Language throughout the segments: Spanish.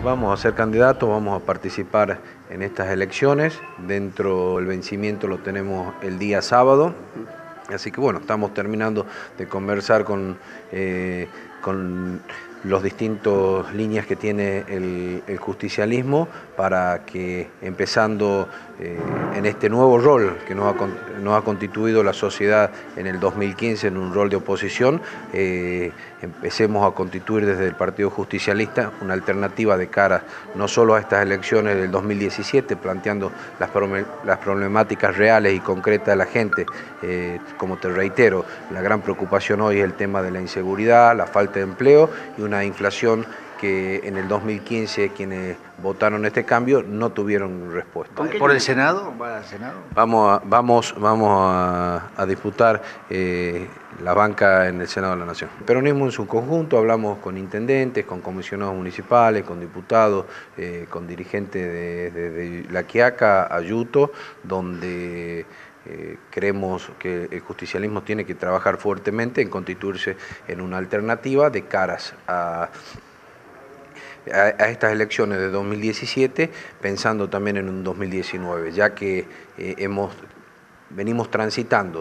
Vamos a ser candidatos, vamos a participar en estas elecciones. Dentro del vencimiento lo tenemos el día sábado. Así que bueno, estamos terminando de conversar con los distintos líneas que tiene el justicialismo para que, empezando en este nuevo rol que nos ha constituido la sociedad en el 2015 en un rol de oposición, empecemos a constituir desde el Partido Justicialista una alternativa de cara no solo a estas elecciones del 2017, planteando las problemáticas reales y concretas de la gente. Como te reitero, la gran preocupación hoy es el tema de la inseguridad, la falta de empleo y una inflación que en el 2015 quienes votaron este cambio no tuvieron respuesta. ¿Por el Senado? ¿Va al Senado? Vamos a disputar la banca en el Senado de la Nación. El peronismo en su conjunto, hablamos con intendentes, con comisionados municipales, con diputados, con dirigentes de La Quiaca a Yuto, donde creemos que el justicialismo tiene que trabajar fuertemente en constituirse en una alternativa de caras a estas elecciones de 2017, pensando también en un 2019, ya que venimos transitando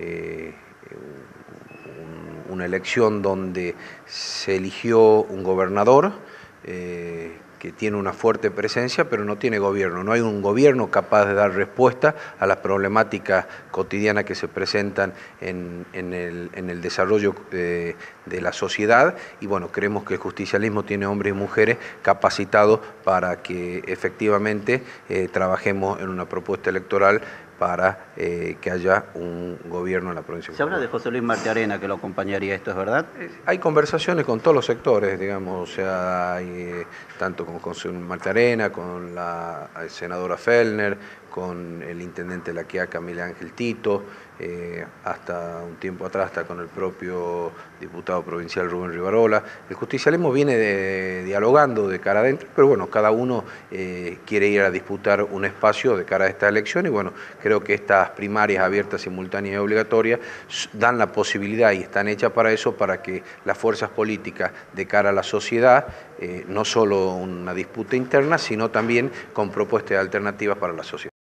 una elección donde se eligió un gobernador que tiene una fuerte presencia, pero no tiene gobierno. No hay un gobierno capaz de dar respuesta a las problemáticas cotidianas que se presentan en el desarrollo de la sociedad. Y bueno, creemos que el justicialismo tiene hombres y mujeres capacitados para que efectivamente trabajemos en una propuesta electoral para que haya un gobierno en la provincia. Se habla de José Luis Martiarena que lo acompañaría, ¿esto es verdad? Hay conversaciones con todos los sectores, digamos, o sea, hay tanto con José Luis Martiarena, con la senadora Fellner, con el intendente de La Quiaca, Miguel Ángel Tito, hasta un tiempo atrás hasta con el propio diputado provincial Rubén Rivarola. El justicialismo viene dialogando de cara adentro, pero bueno, cada uno quiere ir a disputar un espacio de cara a esta elección y bueno, creo que estas primarias abiertas, simultáneas y obligatorias dan la posibilidad y están hechas para eso, para que las fuerzas políticas de cara a la sociedad, no solo una disputa interna, sino también con propuestas alternativas para la sociedad.